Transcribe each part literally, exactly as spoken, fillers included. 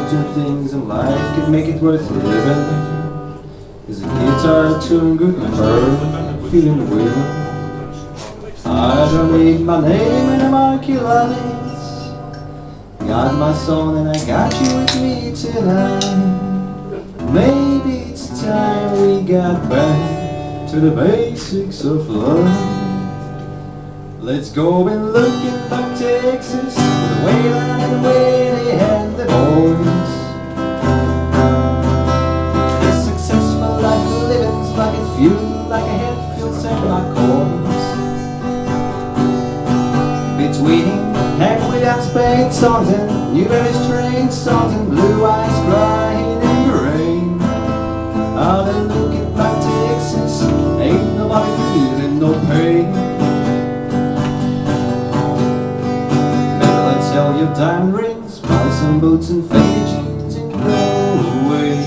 two things in life can make it worth living. Is a guitar tune good and her feeling willing. I don't need my name in a marquee lights. Got my song and I got you with me tonight. Maybe it's time we got back to the basics of love. Let's go and look in back Texas, the way and the way they had the boys. The successful life of living's like a fuel, like a head filled set like coins. Between heck without spade songs and new very strange songs and blue eyes crying in the rain. How they looking back Texas, ain't nobody feeling no pain. Sell your diamond rings, buy some boots and faded jeans and go away.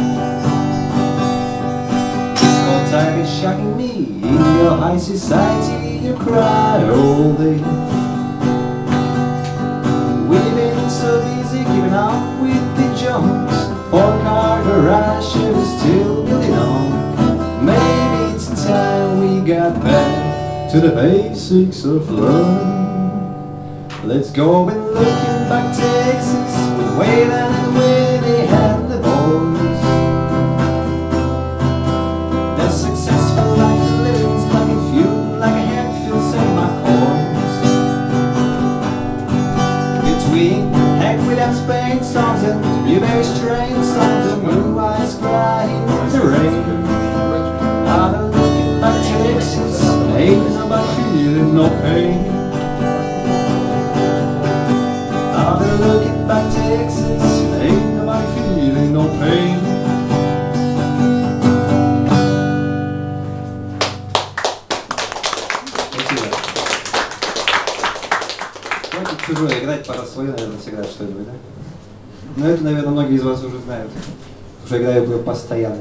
This whole time is shocking me. In your high society you cry all day. We've been so busy keeping up with the Jones. Four-car garage is still building on. Maybe it's time we got back to the basics of love. Let's go and look in back Texas with Wayland and the way they had the boys. Their successful life of living's like a fuel, like a handful save my coins. Between heck without Spain songs and blueberry strain songs and blue eyes crying in the rain. I don't look in back Texas, ain't nobody feeling no pain. Looking back Texas, ain't nobody feeling no pain. Спасибо. Хватит чужое играть, пора свою, наверное, сыграть что-нибудь, да? Но это, наверное, многие из вас уже знают. Уже играю ее постоянно.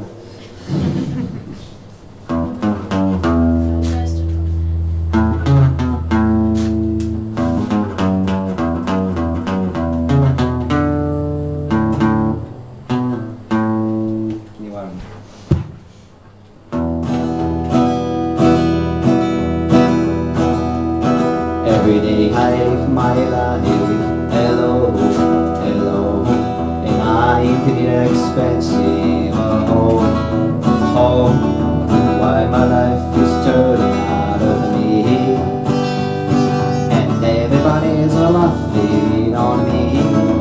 Every day I live my life, hello, hello, and I infinite expensive home, home, why my life is turning out of me, and everybody's laughing on me.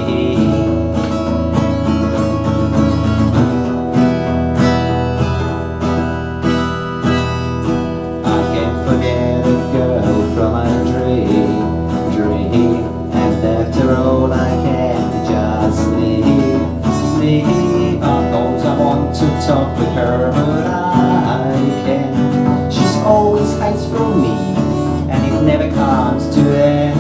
I can't forget a girl from my dream, dream, and after all I can just sleep, sleep. I thought I want to talk with her, but I can't. She's always hides from me, and it never comes to end.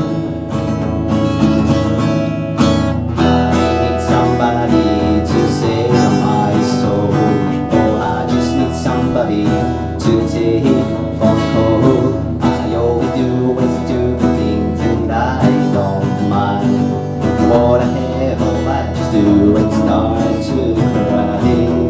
I need somebody to save my soul, oh I just need somebody to take from cold. All we do is do things and I don't mind. What I have, all I just do and start to cry.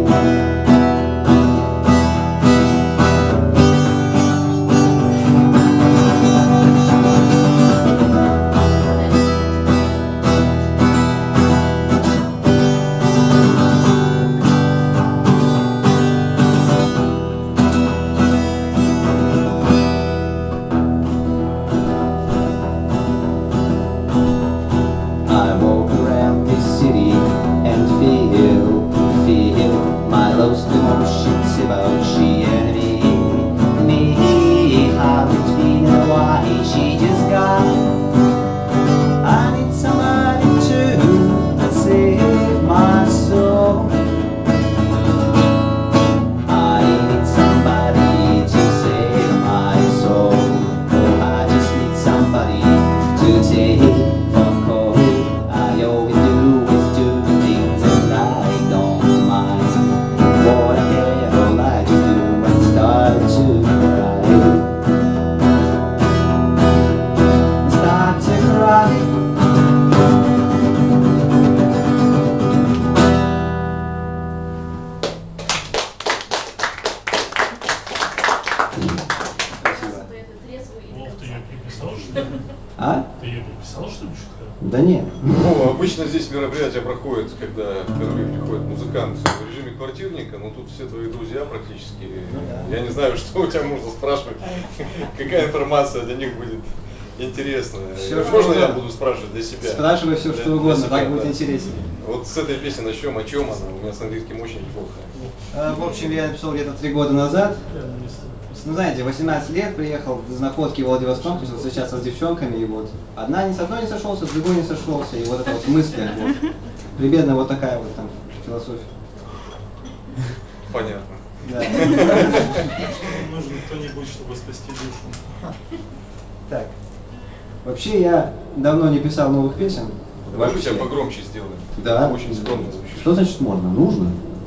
что ли? А? Ты ее не писал, что ли, чутка? Да нет. Ну, обычно здесь мероприятие проходит, когда впервые приходит музыкант в режиме квартирника, но тут все твои друзья практически. Я не знаю, что у тебя можно спрашивать, какая информация для них будет интересная. Все, можно я буду спрашивать для себя? Спрашивай все, что угодно, себя, так будет да. интереснее. Вот с этой песни начнем, о чем она? У меня с английским очень неплохо. А, в общем, я написал где-то три года назад. Ну, знаете, восемнадцать лет, приехал из находки в Владивосток, начал встречаться с девчонками, и вот одна не с одной не сошелся, с другой не сошелся, и вот это вот мысли, вот, примерно вот такая вот там философия. Понятно. Да. Нужен кто-нибудь, чтобы спасти душу. Так. Вообще я давно не писал новых песен. Давай сейчас погромче сделаем. Да. Очень скромно звучит. Что значит можно? Нужно?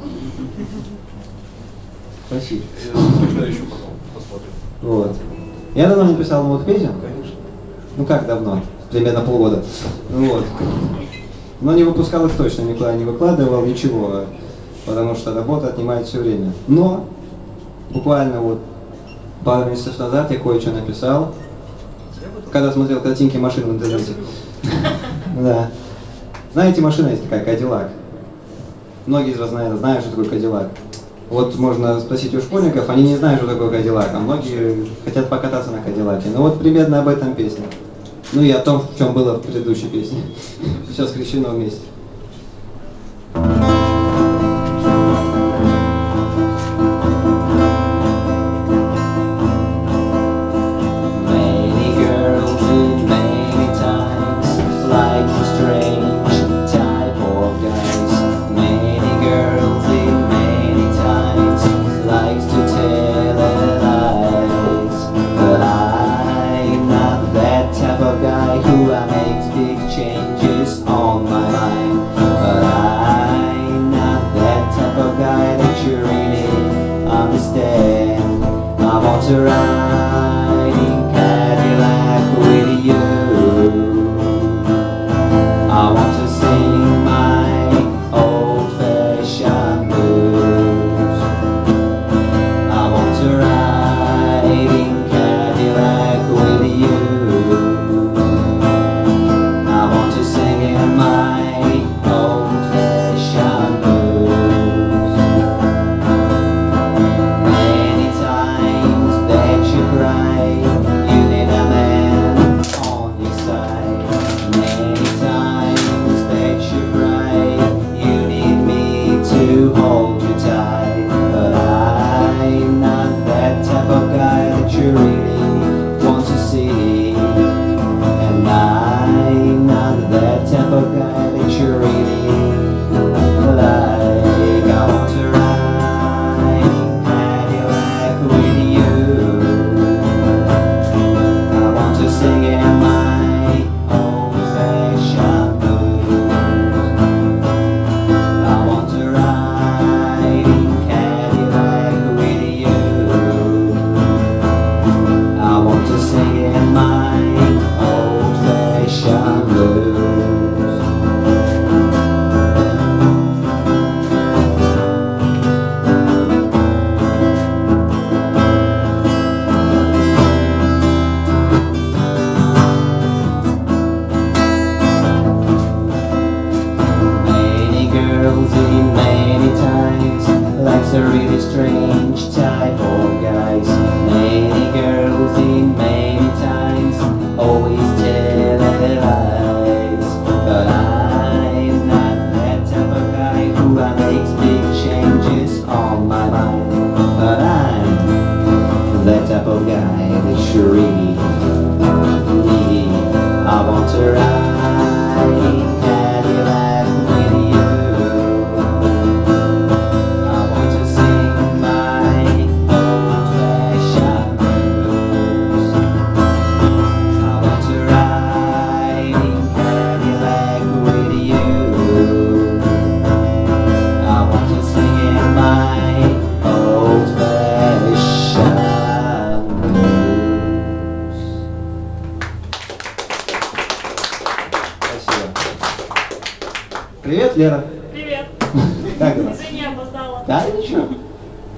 Спасибо. Тогда еще потом посмотрим. Вот. Я давно не писал новых песен. Конечно. Ну как давно? Примерно полгода. Вот. Но не выпускал их точно, никуда не выкладывал, ничего. Потому что работа отнимает все время. Но буквально вот пару месяцев назад я кое-что написал. Когда смотрел картинки машин в интернете. Да. Знаете, машина есть такая, Кадиллак. Многие из вас, наверное, знают, что такое Кадиллак. Вот можно спросить у школьников, они не знают, что такое Кадиллак, а многие хотят покататься на Кадиллаке. Ну вот примерно об этом песня. Ну и о том, в чем было в предыдущей песне. Все скрещено вместе. To ride in Cadillac with you. I want to sing my old-fashioned blues. I want to ride in Cadillac with you. I want to sing in my old-fashioned blues. Many times that you cry, you need a man on your side. Many times that you cry, you need me to hold you tight. But I'm not that type of guy that you really want to see. And I'm not that type of guy that you really like. I want to ride in Cadillac with you. I want to sing in my old-fashioned blues. I want to ride in Cadillac with you. I want to sing in my old-fashioned blues. Many girls in many times likes a really strange type of guys. Many girls in many times always tell lies. But I'm not that type of guy who makes big changes on my mind. But I'm that type of guy that you really need. I want to ride in Cadillac with you. I want to sing my old-fashioned blues. I want to ride in Cadillac with you. I want to sing in my old-fashioned blues. Спасибо. Привет, Лера. Привет. Как дела? Извини, опоздала. Да, ничего.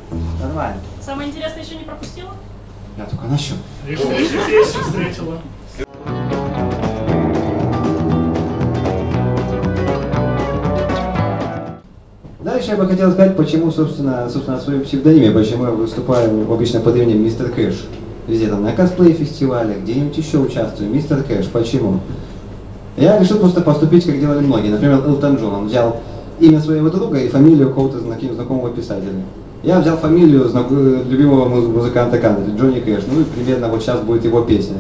Нормально. Самое интересное еще не пропустила? Я только начал. Лишь третью песню встретила. Дальше я бы хотел сказать, почему, собственно, собственно, о своем псевдониме, почему я выступаю обычно под именем Мистер Кэш. Везде там на косплей-фестивале, где-нибудь еще участвую. Мистер Кэш. Почему? Я решил просто поступить, как делали многие. Например, Элтон Джон. Он взял имя своего друга и фамилию какого-то знакомого писателя. Я взял фамилию знак... любимого муз... музыканта кантри, Джонни Кэш. Ну и примерно вот сейчас будет его песня.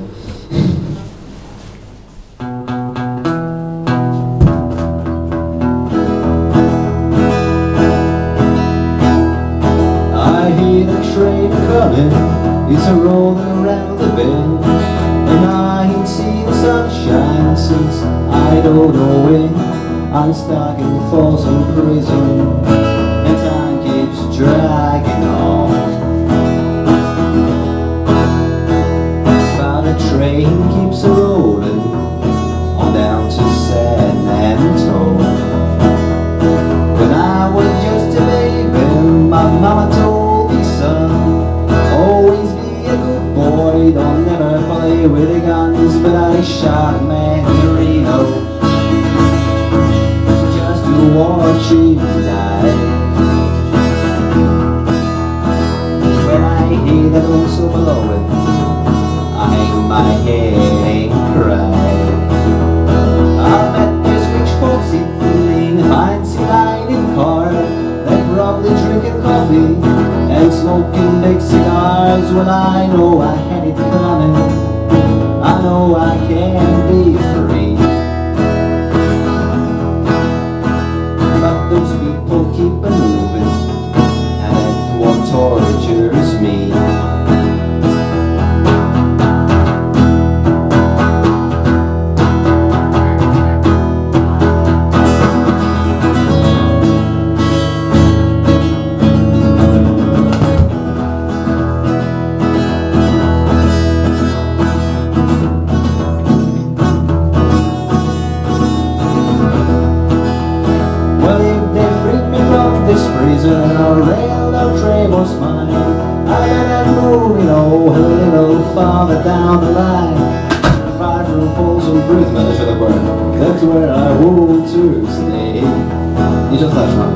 It's a rolling around the bend, and I ain't seen the sunshine since I don't know when. I'm stuck in Folsom Prison, and time keeps dragging on. But a train keeps a rolling on down to San Antonio. When I was just a baby, my mama told me, son, always be a good boy, don't never play with the guns. But I shot a man in Reno just to watch him die. When I hear that also below it, I hang my head and cry. I met this rich folks in a fancy dining car, they're probably drinking coffee and smoking big cigars. Well, I know I had it coming, I know I can be free. But those people keep on moving, and that's what tortures me. A railroad train was mine. I better move, you know, a little farther down the line. Five from Folsom Prison, that's where I want to stay. Ничего страшного.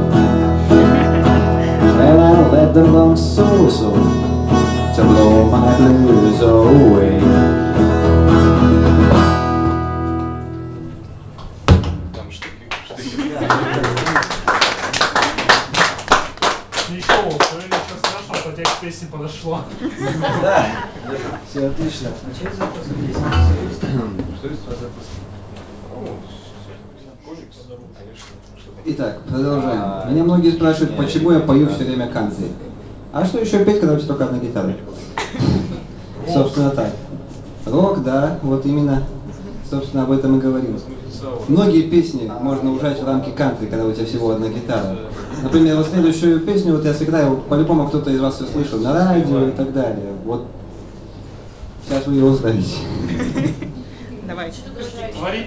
And I'll let them long so-so to blow my blues away. Песня подошла. Да, все отлично. Итак, продолжаем. Меня многие спрашивают, почему я пою все время кантри. А что еще петь, когда у тебя только одна гитара? Собственно так. Рок, да, вот именно, собственно, об этом и говорим. Многие песни можно ужать в рамки кантри, когда у тебя всего одна гитара. Например, вот следующую песню вот я сыграю, по-любому кто-то из вас ее слышал на радио и так далее. Вот сейчас вы ее узнаете. Давай. Говори.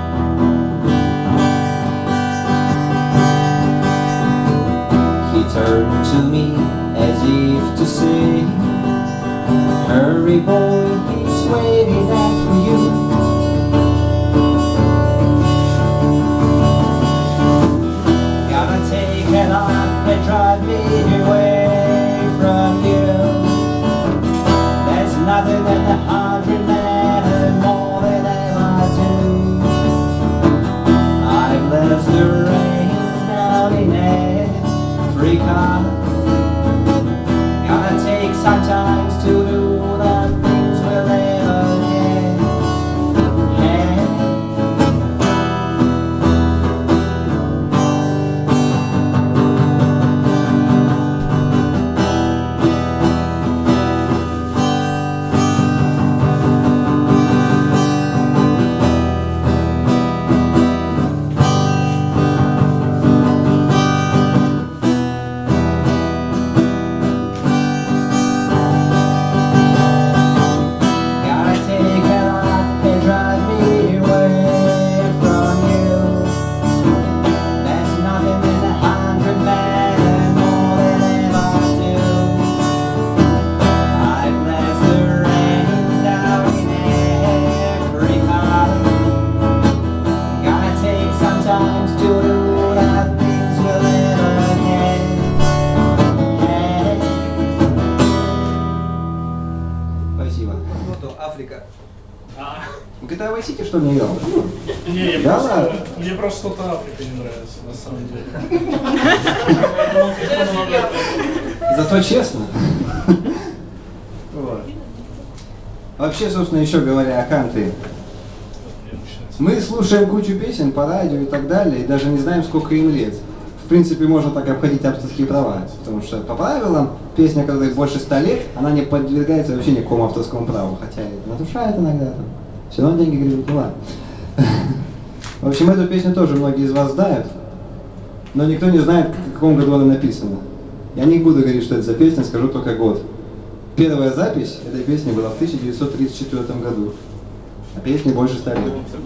Turn to me as if to say, hurry boy, he's waiting out for you. Gotta take it on and drive me away from you. There's nothing that a hundred men more than ever do. I've left the rains down in Africa. Gotta take some time to do the things we'll ever had. Африка. А, джи ти эй Vice City что ли не играл? не, я Да просто, ладно? мне просто что-то Африка не нравится, на самом деле. Зато честно. Вот. Вообще, собственно, еще говоря о кантри, мы слушаем кучу песен по радио и так далее, и даже не знаем, сколько им лет. В принципе, можно так обходить авторские права, потому что по правилам песня, которой больше ста лет, она не подвергается вообще никакому авторскому праву, хотя это нарушает иногда, там, все равно деньги гребут, ну ладно. В общем, эту песню тоже многие из вас знают, но никто не знает, в каком году она написана. Я не буду говорить, что это за песня, скажу только год. Первая запись этой песни была в тысяча девятьсот тридцать четвёртом году, а песне больше ста лет.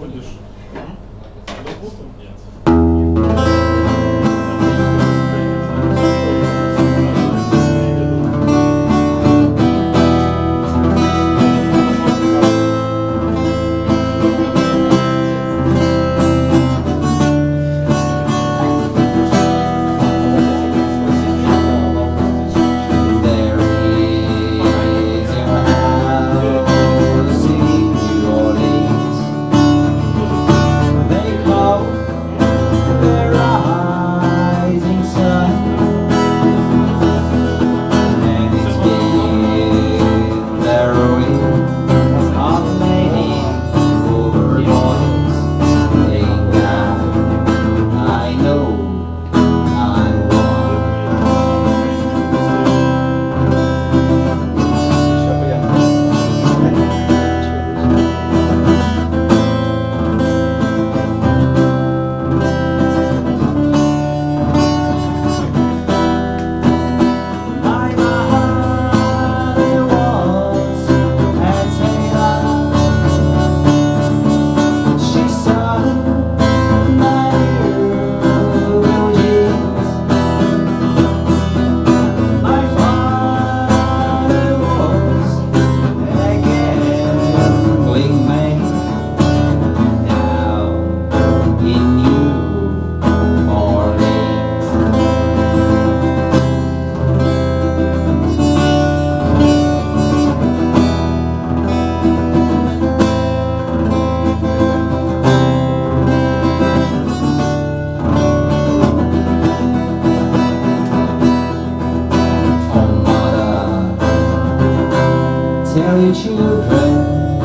Tell your children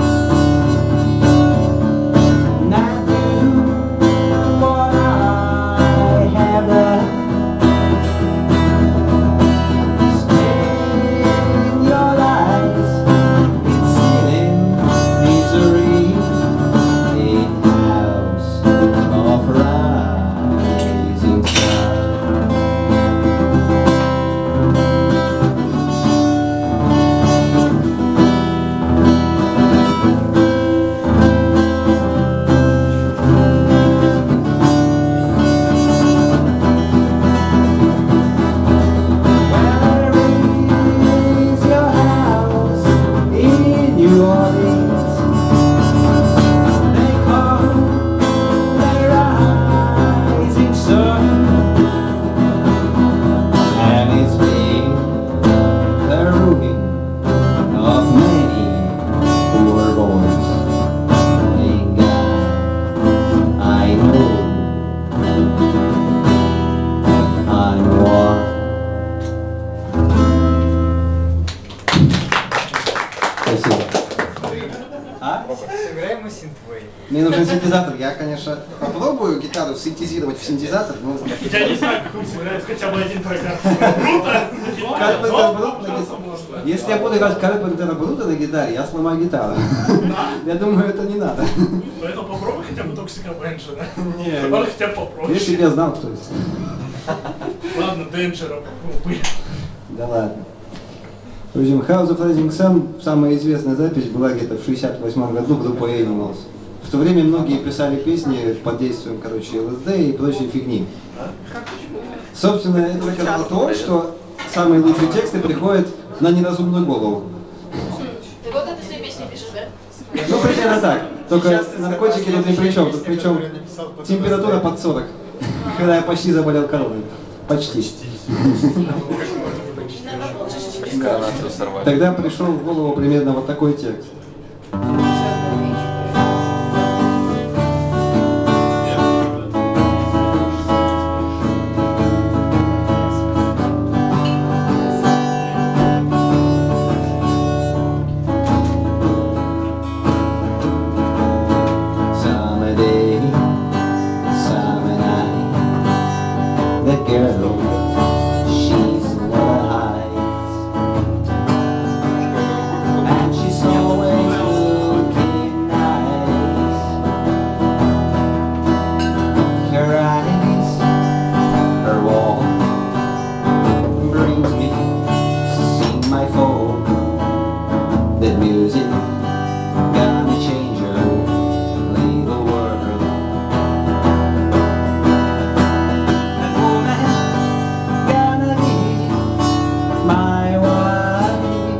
not do what I have done. Spend your lives in sin and misery in house of rising sun. Мне нужен синтезатор. Я, конечно, попробую гитару синтезировать в синтезатор, но... Я не знаю, как он собирается хотя бы один трек. Круто! Carpenter Brut на гитаре. Если я буду играть Carpenter Brut на гитаре, я сломаю гитару. Я думаю, это не надо. Поэтому попробуй хотя бы Toxic Avenger, да? Не, Он хотя бы попроще. если бы я знал, кто это. Ладно, Danger попробуй. Да ладно. В общем, House of Rising Sun, самая известная запись была где-то в шестьдесят восьмом году группа Animals. В то время многие писали песни под действием, короче, эл эс дэ и прочей фигни. Собственно, это доказало то, что самые лучшие тексты приходят на неразумную голову. Ты вот это все песни пишешь, да? Ну, примерно так. Только наркотики тут ни при чем. Тут причем температура под сорок. Когда я почти заболел короной. Почти. Коронацию сорвали. Тогда пришел в голову примерно вот такой текст. Summer day, summer night, that girl, she's never hides, and she's always looking nice. Her eyes, her wall, brings me to sing my folk. That music gonna change her little world. That woman gonna be my wife.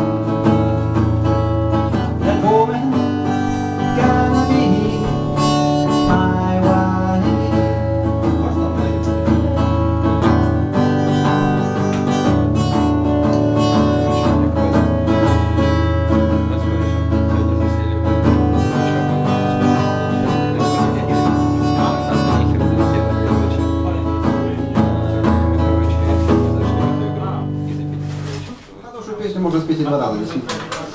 That woman gonna be my wife. Хорошую песню можно спеть и два раза, действительно.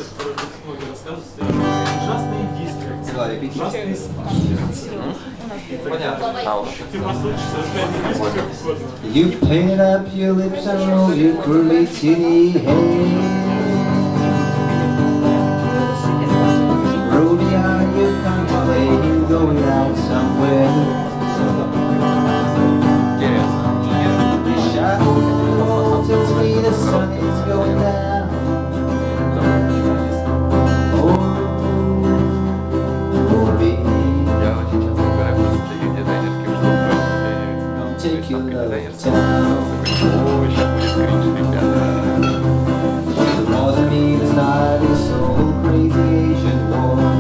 Ужасные диски. Два репетиции. Ужасные Понятно. А уж. Ты послушаешь, опять диски как угодно. You paint up your lips and roll your curly tinny hair. Ruby, are you contemplating going out somewhere? The shadow of the wall tells me the sun is going down. Oh, Ruby, Я очень часто выбираю просто таких дизайнерских штук. don't take your love down. Ой, сейчас будет кринж, ребята. The more than me, the style is so crazy Asian war.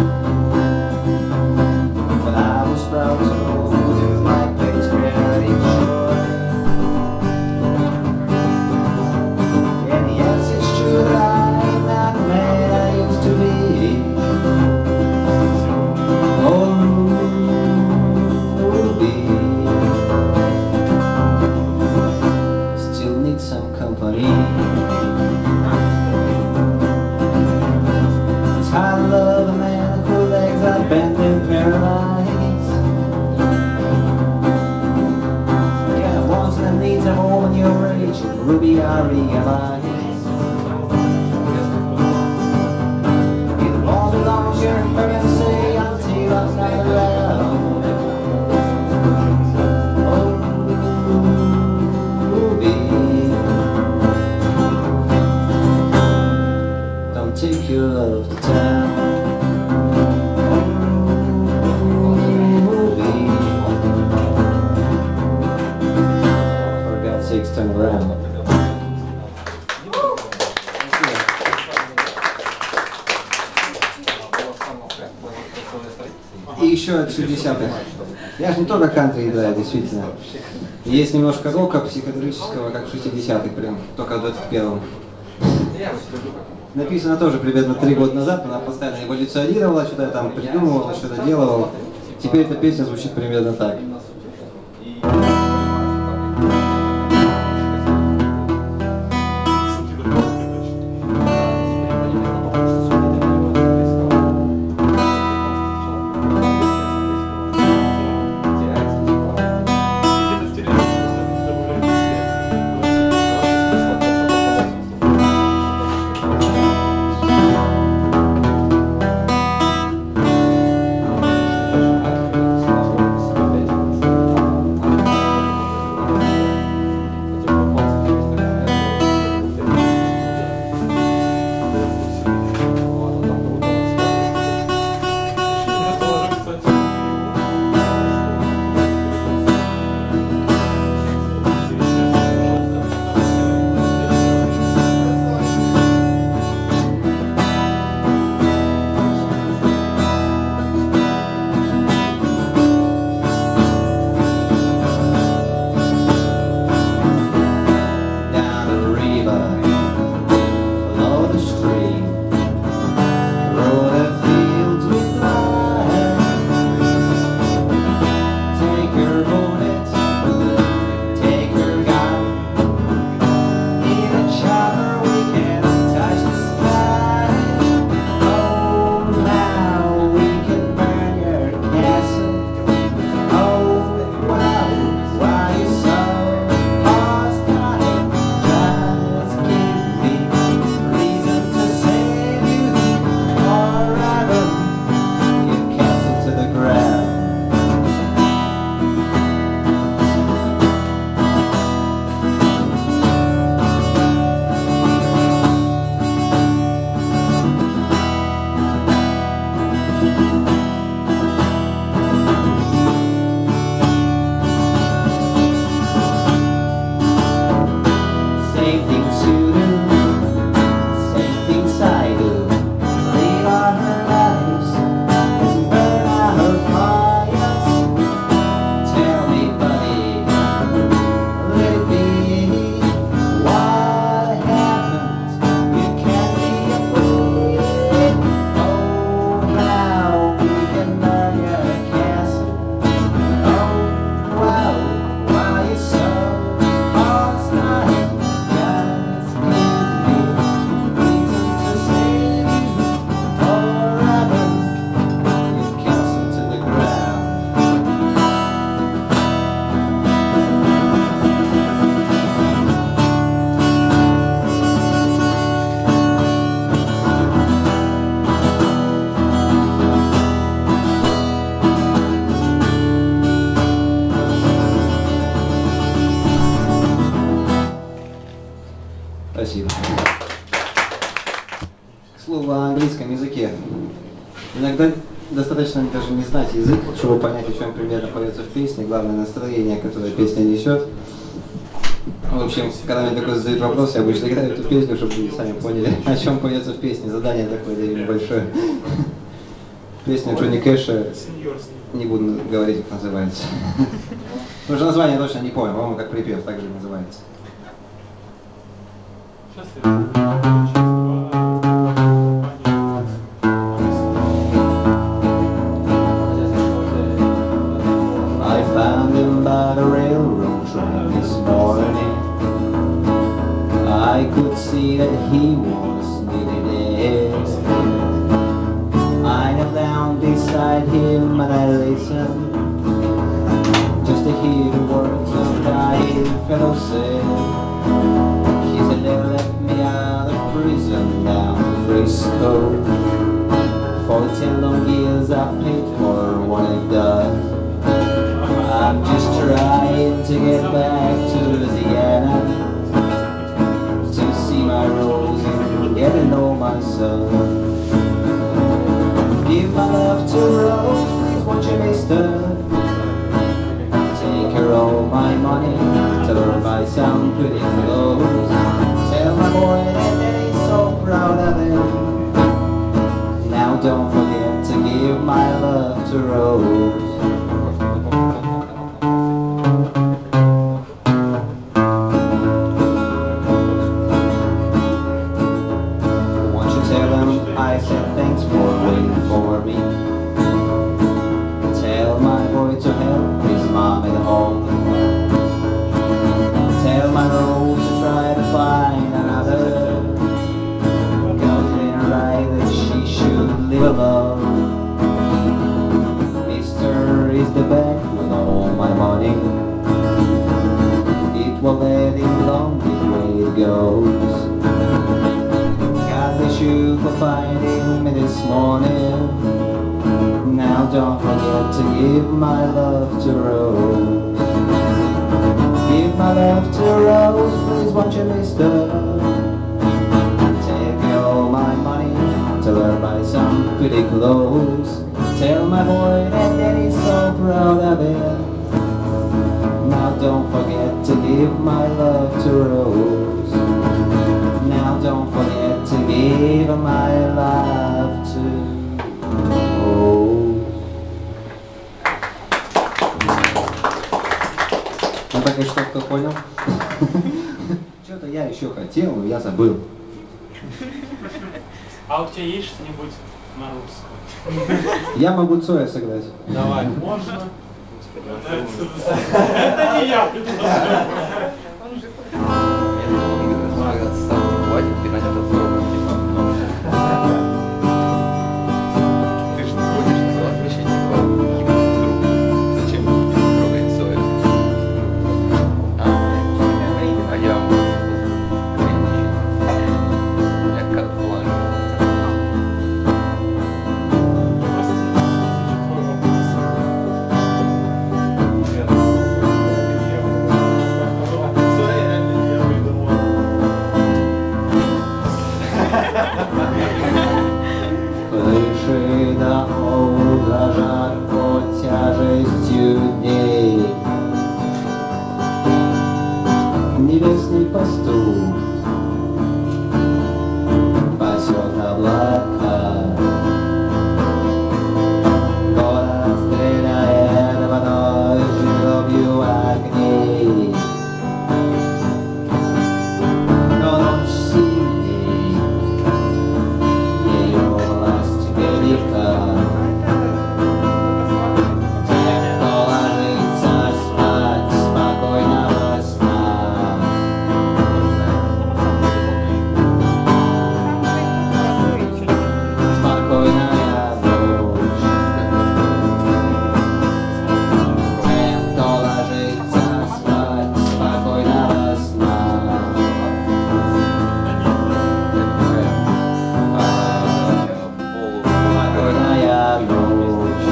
When I was proud to hold my place very sure. And yes, it's true that I'm not the man I used to be. Oh, Ruby, still need some company. I love a man whose legs are bent and paralyzed. Yeah, wants and needs a woman your age, Ruby, I realize. It won't be long, you're gonna say until I'm not around. Oh, Ruby, don't take your love to town. Ruby, for God's sakes, turn around. И еще от шестидесятых. Я же не только кантри играю, действительно. Есть немножко рока психоделического, как в шестидесятых, прям, только в двадцать первом. Написано тоже примерно три года назад, она постоянно эволюционировала, что-то там придумывала, что-то делала. Теперь эта песня звучит примерно так. river, follow the stream, through the fields we fly. Take your bullet, take your gun, in a charter we can touch the sky. Oh, now we can burn your castle. Oh, wow, why you so hostile? Just give me reason to save you, or I burn your castle to the ground. Same things you do, same things I do. Leave on our lives and burn our fires. Tell me, buddy, let it be. What happened? You can't be afraid. Oh, now we can burn your castle. Oh, wow, why you so hostile? Just give me reason to save you, or I burn your castle to the ground. Спасибо. К слову о английском языке. Иногда достаточно даже не знать язык, чтобы понять, о чем примерно поется в песне, главное настроение, которое песня несет. В общем, когда мне такой задают вопрос, я обычно играю эту песню, чтобы вы сами поняли, о чем поется в песне. Задание такое для небольшое. Песня Джонни Кэша, не буду говорить, как называется. Потому что название точно не помню, по-моему, как припев, так же называется. I found him by the railroad track this morning. I could see that he was nearly dead. I knelt down beside him and I listened, just to hear the words the dying fellow said. He said they let me out of prison down in Frisco. For the ten long years I paid for what I've done. I'm just trying to get back to Louisiana, to see my Rose and get to know my son. Give my love to Rose, please won't you, mister? Take her all my money, tell her buy some pretty clothes. Tell my boy that daddy's so proud of him. Now don't forget to give my love to Rose. Won't you tell him I said thanks for waiting for me? Tell my boy to help his mom at home. Tell my Rose to try to find another, 'cause it ain't right that she should live alone. Mister is the back with all my money. It won't let him long the way it goes. God bless you for finding me this morning. Now don't forget to give my love to Rose. Give my love to Rose, please won't you, mister? Take all my money, tell her buy some pretty clothes. Tell my boy that daddy's so proud of him. Now don't forget to give my love to Rose. Now don't forget to give my love to Rose. Ну так и что, кто понял? Что-то я еще хотел, но я забыл. А у тебя есть что-нибудь на русском? Я могу Цоя сыграть. Давай. Можно? Это не я предложил. Крыши домов дрожат под тяжестью дней. Небесный пастух пасет облака. Город стреляет водой жилью огней. Но ночь сильней, ее власть велика. Те, кто ложится спать, спокойного сна. Спокойная ночь. Те, кто ложится спать, спокойного сна. Спокойная ночь.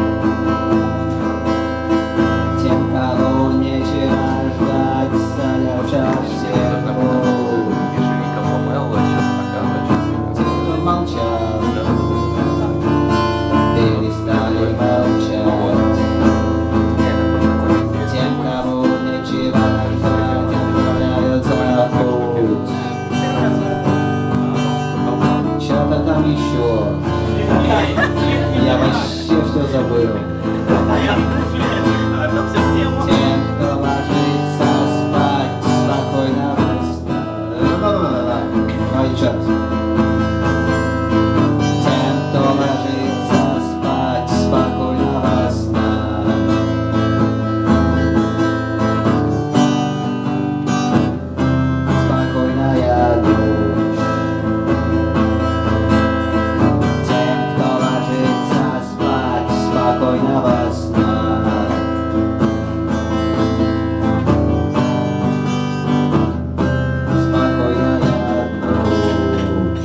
Тем, кого нечего ждать, занявших всех боль. Те, кто молчал, перестали молчать. Тем, кого нечего ждать, отправляются в путь. Что-то там еще. Я вообще все забыл. Тем, кто ложится спать, спокойного сна. Ла-ла-ла-ла-ла. Давай еще раз. Тем, кто ложится спать, спокойного сна. Спокойная ночь. Тем, кто ложится спать, спокойного сна. Спокойная ночь.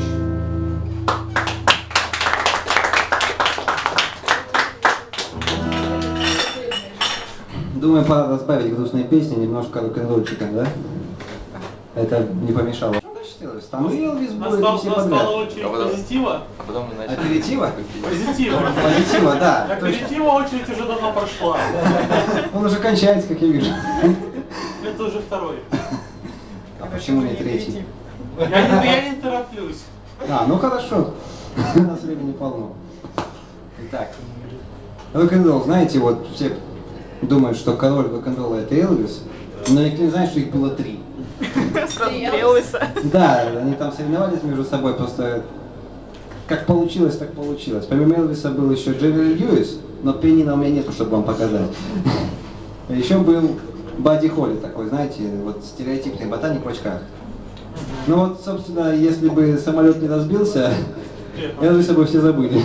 Думаю, пора разбавить грустные песни немножко рок-н-ролльчиком, да? Это не помешало. Там и Элвис будет, и Настал, все подряд. настала очередь позитива. А потом мы начали. Аперитива? Позитива. Позитива, да. точно. Аперитива очередь уже давно прошла. Он уже кончается, как я вижу. Это уже второй. А почему не третий? Я не, я не тороплюсь. А, ну хорошо. У нас времени полно. Итак, рок-н-ролл, знаете, вот все думают, что король рок-н-ролла это Элвис, но никто не знает, что их было три. Сразу три Элвиса. Да, они там соревновались между собой, просто как получилось, так получилось. Помимо Элвиса был еще Джерри Льюис, но пианино у меня нету, чтобы вам показать. Еще был Бадди Холли такой, знаете, вот стереотипный ботаник в очках. Ну вот, собственно, если бы самолет не разбился, Элвиса бы все забыли.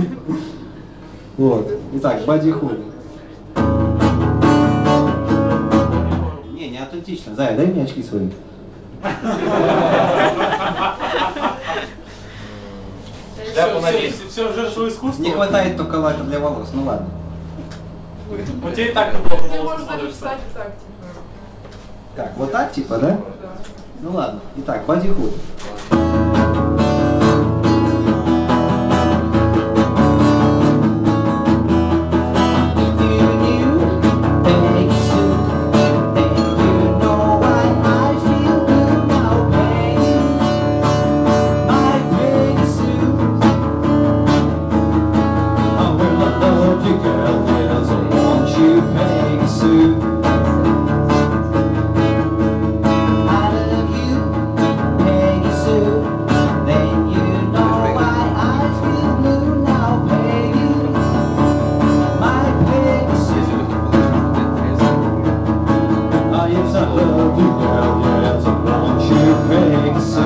Вот. Итак, Бадди Холли. Не, не аутентично. Зая, дай мне очки свои. Все, все, все жертву искусства. Не хватает только лака для волос, ну ладно. У тебя и так неплохо Ты волосы можешь смотрятся. записать так, типа. Так, вот так типа, да? Ну ладно. Итак, Бадди Холли. I love you.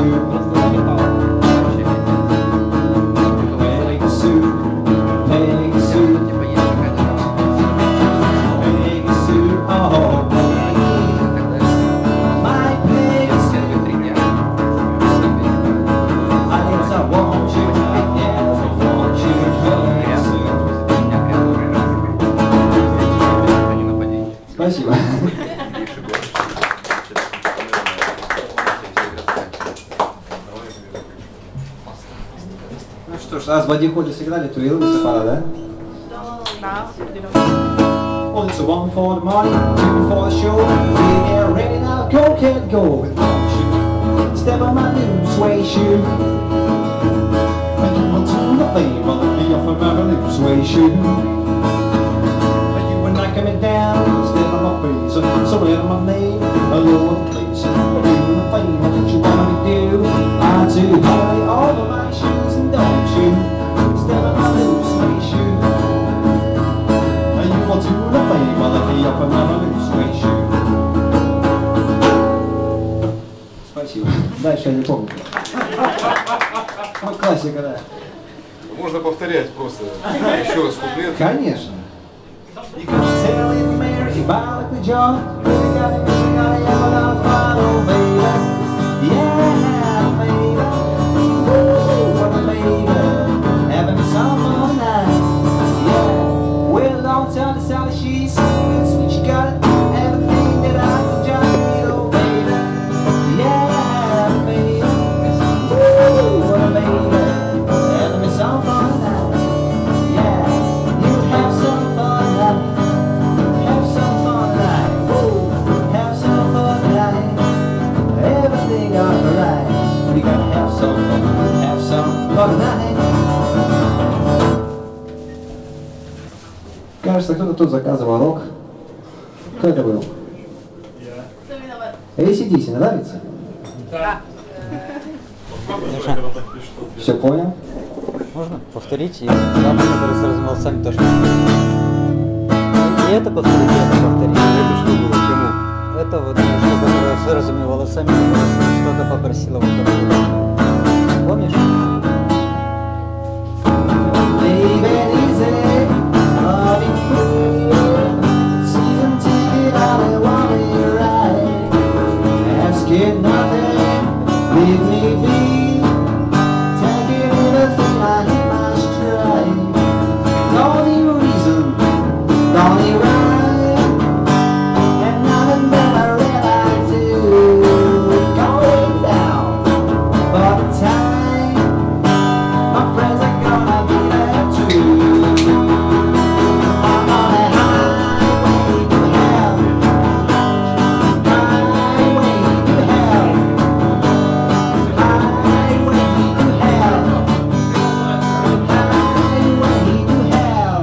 Pegasus, Pegasus, Pegasus, oh, my Pegasus. I guess I want you, I guess I want you, Pegasus. Спасибо. Ну что ж, раз в Одиходе сыграли, то и Элвиса пора, да? Да, определенно. Well, it's a one for the money, two for the show. We get ready now, go, kid, go. With one shoe, step on my new suede shoe. When you want to the fame on the feet off of my new suede shoe. But you were knocking me down, step on my face. So let my name, a little place. But even the fame, what you want me to do? I do hurry over my shoes and don't you step on my new suede shoe. You want to the fame on the feet off of my new suede shoe. Спасибо. Дальше я не помню. Ну, классика, да. Можно повторять просто еще раз куплет. Конечно. You can tell in the mirror, you buy like the jar. Really got it, really got it, yeah, but I'm fine, oh baby. Yeah, baby. Woo, what a baby. Having some fun tonight. Yeah. Well, don't tell the Sally she's sweet, you got it. Everything that I can just need, oh baby. Yeah, baby. Woo, what a baby. Having me some fun tonight. Yeah, you have some fun tonight. Have some fun tonight. Woo, have some fun tonight. Everything alright. You gotta have some fun. Have some fun tonight. Кажется, кто-то тут заказывал рок. Кто это был? Кто виноват? эй си ди си, нравится? Да. Все понял? Можно повторить? И дама, которая сразу волосами тоже. И это повторить, и это повторить. Это что было? Кому? Это вот девушка, которая с розовыми волосами, которая что-то попросила вот такое. Помнишь? Get nothing, leave me be. Taking anything I hit my stride. Only reason, only right. And nothing that I realize is going down. By the time my friends are gonna be there too. I'm on a highway to hell. Highway to hell. Highway to hell. Highway to hell.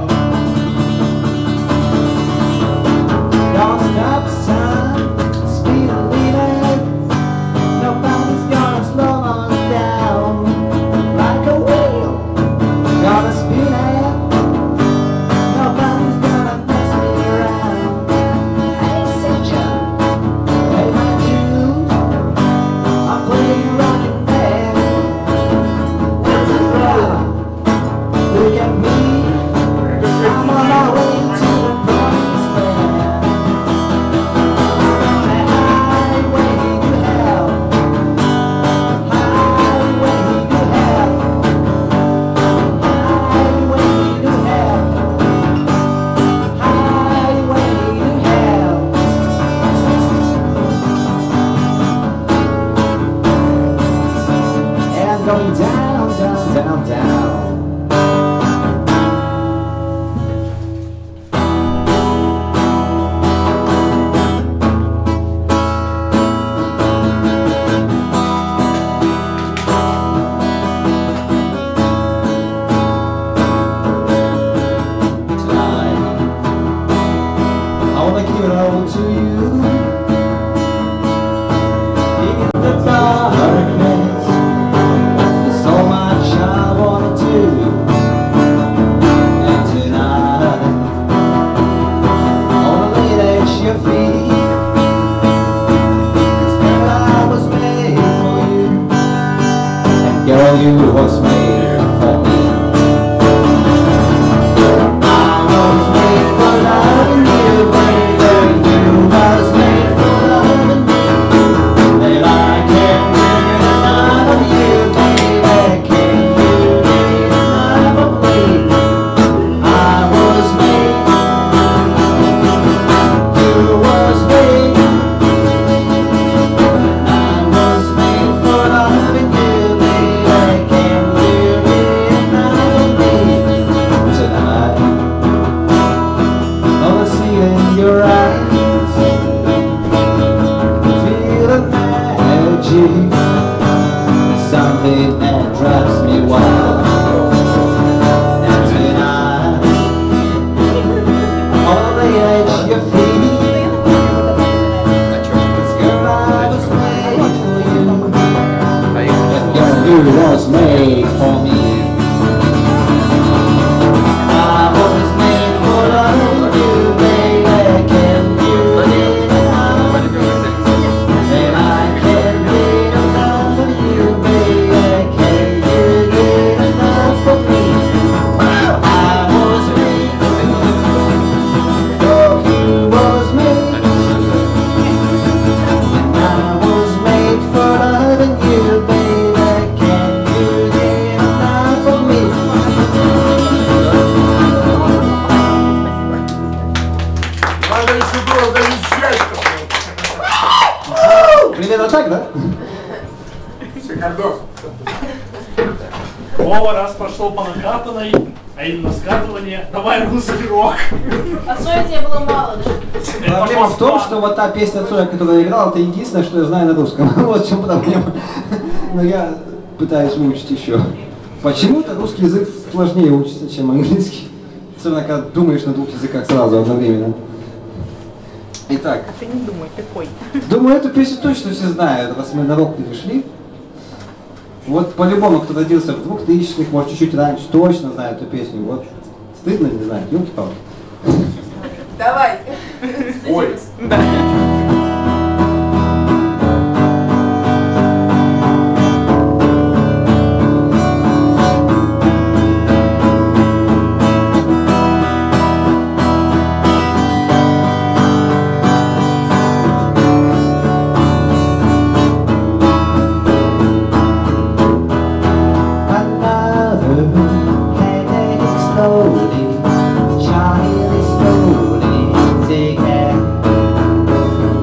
Don't stop, son. Speed limit. Nobody's gonna slow us down. Like a wheel, gonna spin it. Nobody's gonna mess me around. Hey, Sitchin, pay my dues. I'm playing rock and band. There's a brother, look at me. I'm on my way to the promised land. Highway to hell. Highway to hell. Highway to hell. Highway to hell. And I'm going down, down, down, down. Tonight, I wanna give it all to you. In the darkness, the soul girl, you was made for me. I was made for loving you, baby. You was made for loving me. And I can't get enough of you, baby. Can't get enough of me. I was made, you was made. I was made for loving you, baby. Can't get enough of me. Tonight, all I see in your eyes, feel the magic, something that drives me wild. And tonight, on the edge of your feet, girl, I was made for you. Girl, you was made for me. I was made for loving you, baby. Can you get enough? And I can't get enough of you, baby. Can you get enough of me? I was made, oh, you was made. I was made for loving you, baby. Can you get enough of me? Надо еще было замечательно. Примерно так, да? Шикардос. Вова, раз пошел по накатанной, а именно скатывание, давай русский рок. А Цоя тебе было мало, да? Проблема в том, что вот та песня Цоя, которую я играл, это единственное, что я знаю на русском. Вот в чем проблема. Но я пытаюсь выучить еще. Почему-то русский язык сложнее учится, чем английский. Особенно, когда думаешь на двух языках сразу одновременно. Итак. Ты не думай, ты пой. Думаю, эту песню точно все знают, раз мы на рок перешли. Вот по-любому, кто родился в двухтысячных, может чуть-чуть раньше, точно знает эту песню. Вот. Стыдно не знать, ёлки-палки. Давай. Ой. Да. Slowly, Charlie, slowly, take care.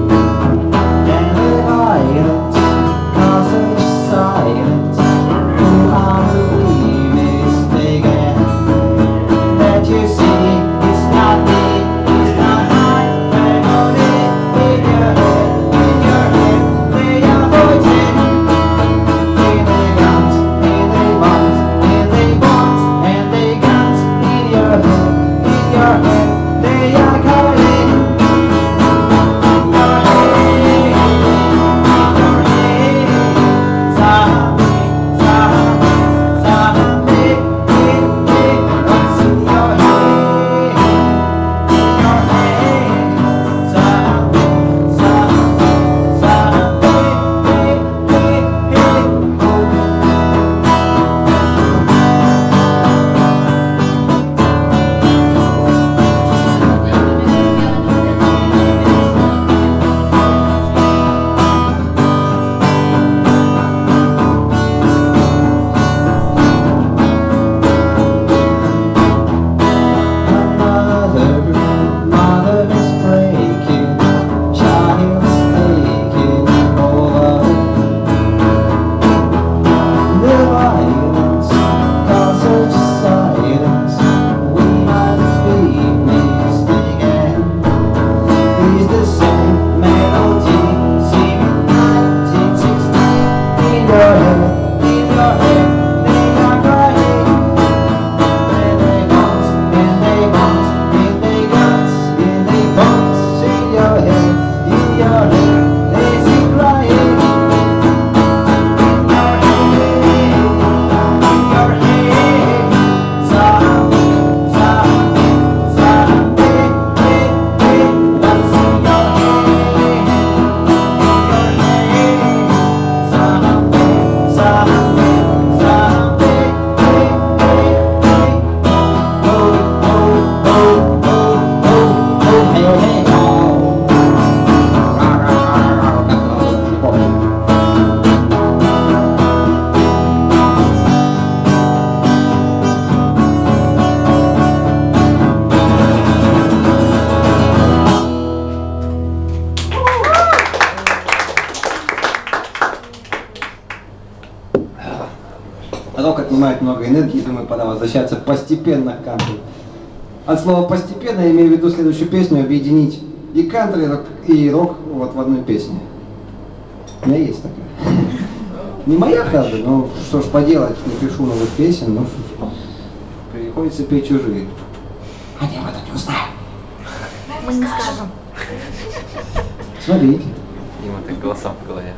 Рок отнимает много энергии, думаю, пора возвращаться постепенно к кантри. От слова «постепенно» я имею в виду следующую песню объединить и кантри, и рок вот в одной песне. У меня есть такая. Не моя, правда, но что ж поделать, не пишу новых песен, ну что ж, приходится петь чужие. А я об этом не узнаю. Мы не скажем. Смотрите. Ему так голосам в голове.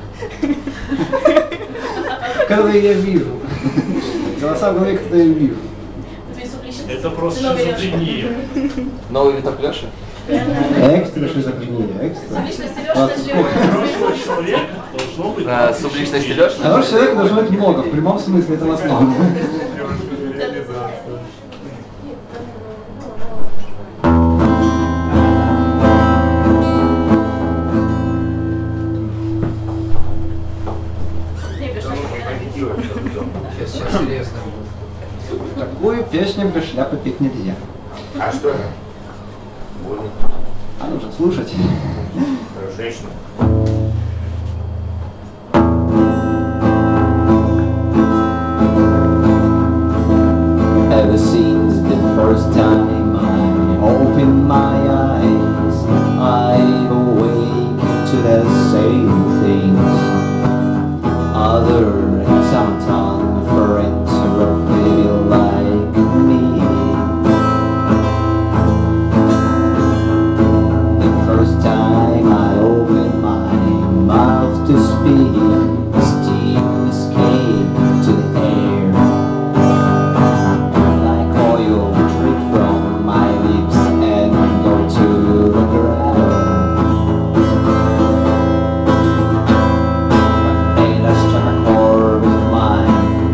Которые я вижу. Голоса в голове, которые я вижу. Это просто шизофрения. Новый виток Лёши? Экстра шизофрения, экстра. Хорошего человека должно быть. Да, субличности Лёши. Хорошего человека должно быть много, в прямом смысле этого слова. Сейчас, сейчас, серьезно. Такую песню без шляпы петь нельзя. А что это? Больно. А нужно слушать. Женщина. Ever since the first time I opened my eyes, I've awakened to the same things. Other and sometimes friends were feeling like me. The first time I opened my mouth to speak, steam escaped to the air. Like oil drip from my lips and go to the ground. Made a struck a chord with mine.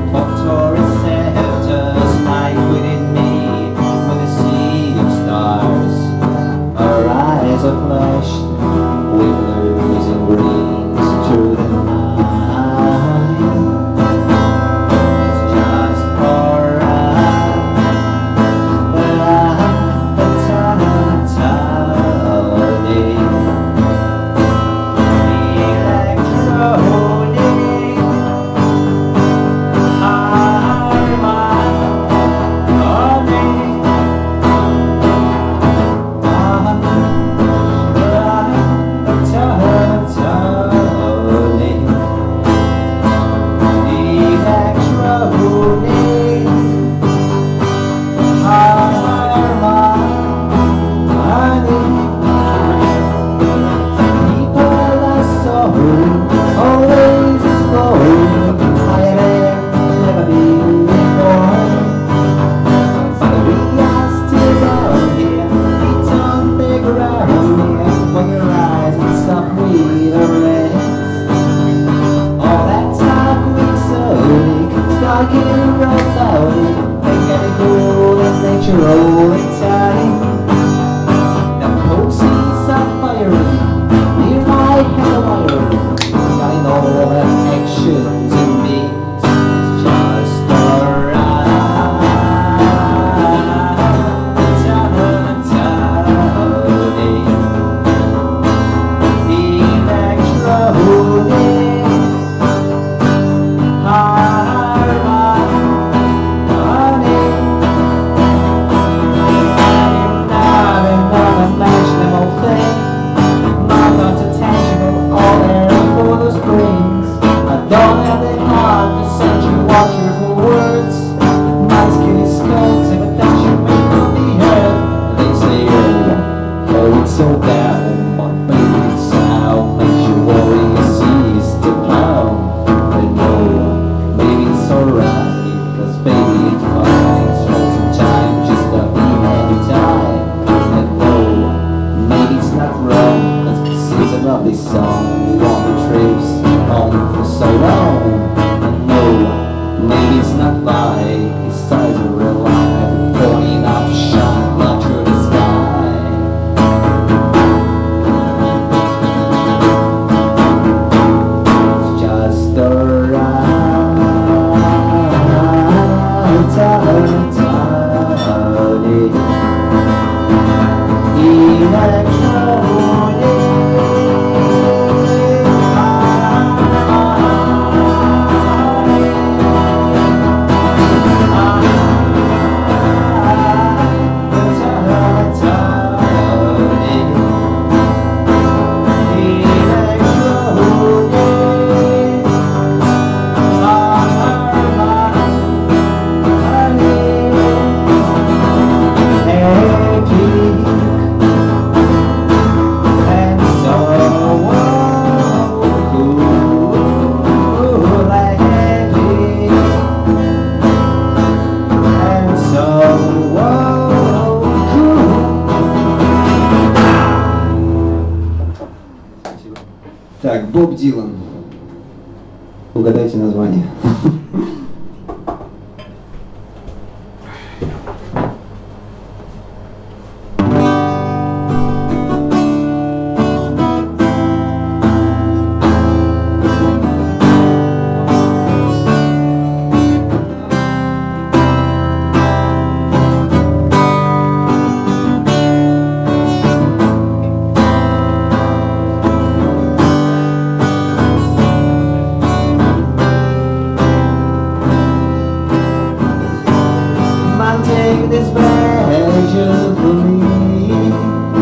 Боб Дилан. Угадайте название. Take this pleasure from me.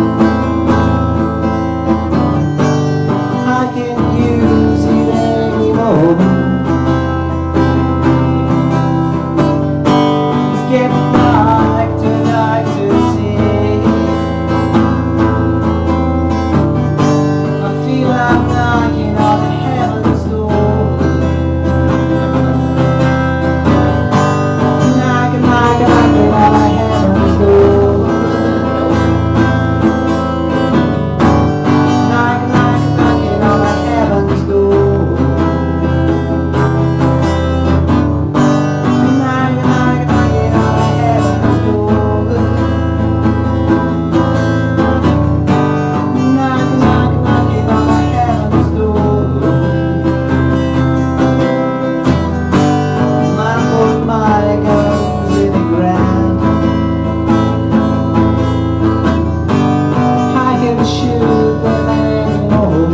I can't use it anymore. It's getting dark, too dark to see. I feel I'm knocking on the heaven's door. Knocking, knocking, knocking on the heaven's door. Knocking, knocking, knocking on the heaven's door. Knocking, knocking, knocking on the heaven's door. Knocking, knocking, knocking on the heaven's door. My foot, my goes in the ground. I can shoot them anymore.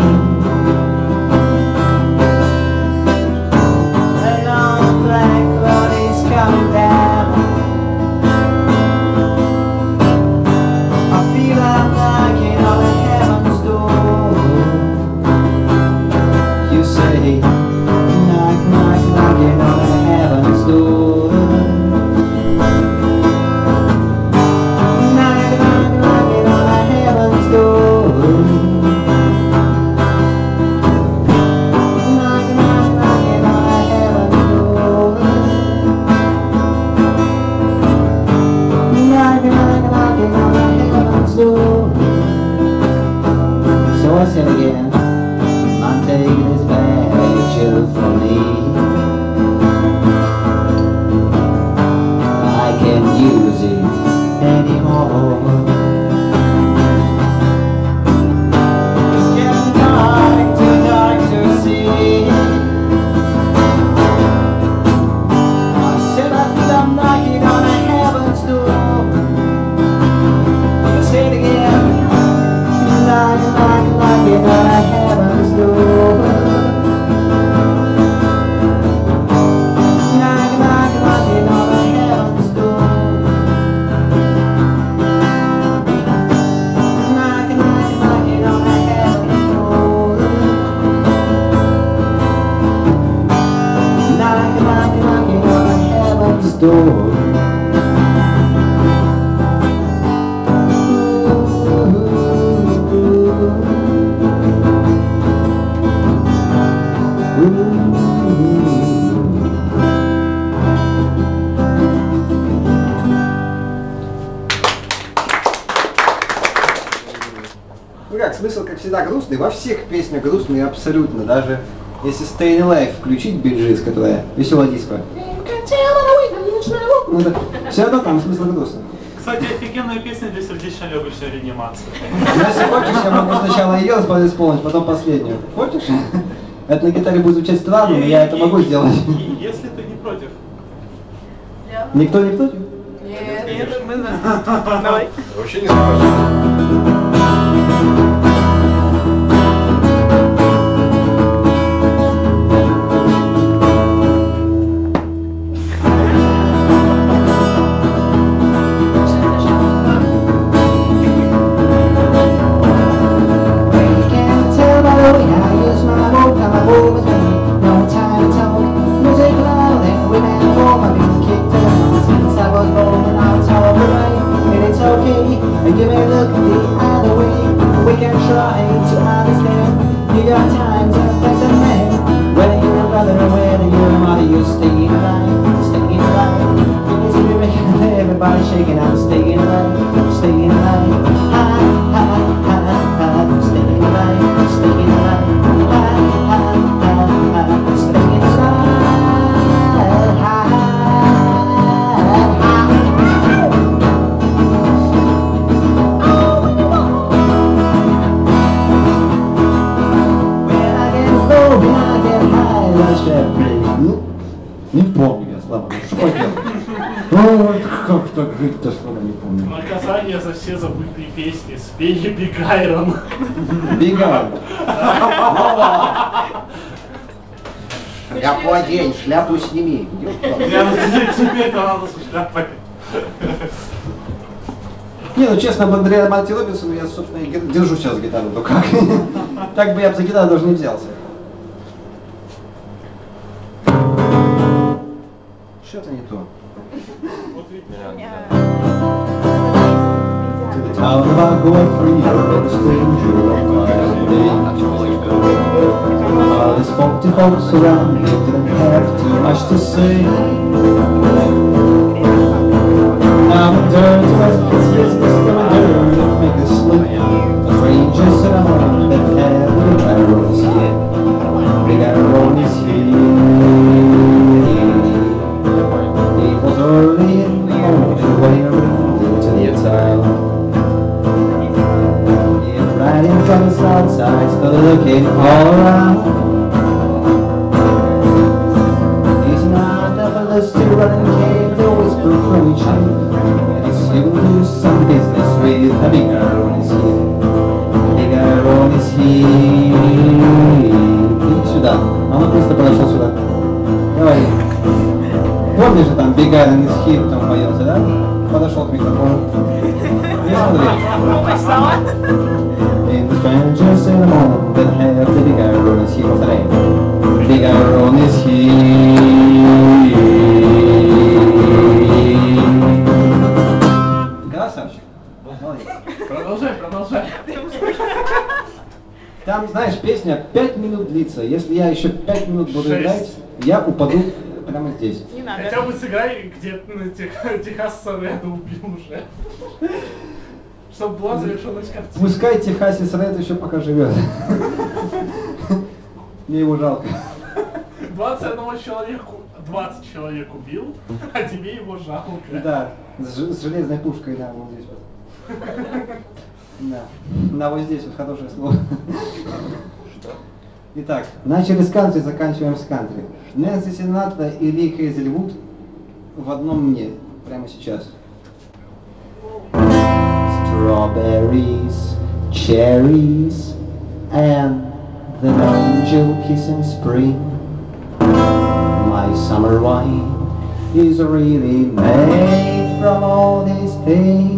A long black cloud is coming down. I feel I'm knocking on the heaven's door. You say, knock, knock, knocking on the heaven's door. Knock, knock, knocking on the heaven's door. Knock, knock, knocking on the heaven's door. Knock, knock, knocking on the heaven's door. So I said again, I'm taking this badge from me. I can't use it anymore. It's getting dark, too dark to see. I said I feel I'm knocking on the heaven's door. I say it again. Knocking, knocking, knocking on the heaven's door. Knocking, knocking, knocking on the heaven's door. Knocking, knocking, knocking on the heaven's door. Knocking, knocking, knocking on the heaven's door. Ну как, смысл, как всегда, грустный. Во всех песнях грустные абсолютно. Даже если Stay Alive включить Биджис, которая веселая диско. Ну, да, все равно там смысл грустный. Кстати, офигенная песня для сердечно-легочной реанимации. Если хочешь, я могу сначала ее исполнить, потом последнюю. Хочешь? Это на гитаре будет звучать странно, но я это могу сделать. Если ты не против. Никто не против? Нет, Нет, мы давай. Вообще не спрашиваю. Give me a look the other way. We can try to understand. You got time to affect the man. Whether you're a brother or whether you're a mother, you're staying alive, staying alive. Because you're making everybody shaking out, staying alive, staying alive. Ha ha ha ha, staying alive, staying alive. Ha Не помню я, слава богу, что поделать. Ой, как так жить-то, что ли, не помню. Наказание за все забытые песни. Спели Биг Айрон. Бегай. Шляпу одень, шляпу сними. Теперь-то надо с шляпой. Не, ну честно, об Андреа Марти Робинсону я, собственно, и держу сейчас гитару, то как? Так бы я бы за гитару даже не взялся. Что-то не то. To the town of our Godfrey, a stranger on my day. All these forty folks around me didn't have too much to say. Now I'm dirty, it's business, no dirty, make a slip. A stranger said I'm on that have big arrows here. Big arrow is here. It was early in the morning when I moved into the town. Yeah, riding from the south side, started looking all around. He's not the fellas to run and cave, the whisper from each other. You do some business with a big arrow is here. Big arrow is here. Иди сюда. А он просто подошел сюда. Давай. Помнишь же там Big Iron is here, там поется, да? Подошел к микрофону. И смотри. In the strangers in the morning that have the big arrow is here. Повторяй. Big arrow is here. Красавчик. Молодец. Продолжай, продолжай. Там, знаешь, песня пять минут длится. Если я еще пять минут буду Шесть. играть, я упаду прямо здесь. Не надо. Хотя бы сыграй, где ну, тех, Техасца Реда убил уже. Чтобы была завершенность картины. Пускай Техасис Ред еще пока живет. Мне его жалко. двадцать одного человеку, двадцать человек убил, а тебе его жалко. Да, с, ж- с железной пушкой, да, вот здесь вот. Да, да, вот здесь вот хорошее слово. Итак, начали с кантри, заканчиваем с кантри. Нэнси Синатра и Ли Хейзельвуд в одном мне, прямо сейчас. Strawberries, cherries, and the angel kiss in spring. My summer wine is really made from all these things.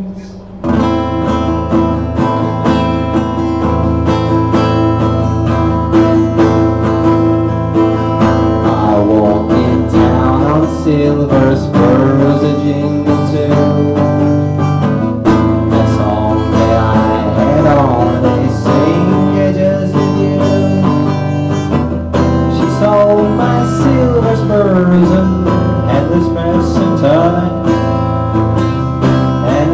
I walk in town on silver spurs, a jingle too. The song that I had on, they sing it just as you. She sold my silver spurs and had this press and time. And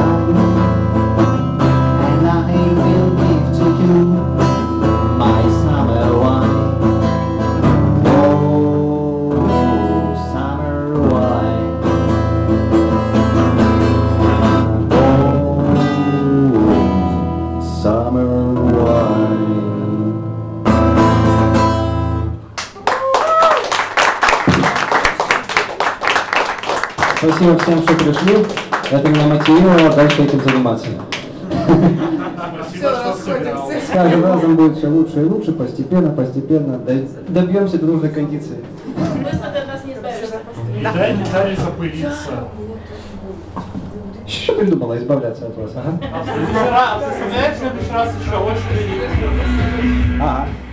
wine, and I will give to you my summer wine. Oh, summer wine. Oh, summer wine. Спасибо всем, что пришли. Это меня мотивировало дальше этим заниматься. Спасибо, что сыграл. С каждым разом будет все лучше и лучше, постепенно, постепенно д- добьемся до нужной кондиции. Быстро ты от нас не избавишься. Не дай, не дай запылиться. Что придумала избавляться от вас, ага? А в следующий раз, представляешь, в следующий раз еще очередь. Ага.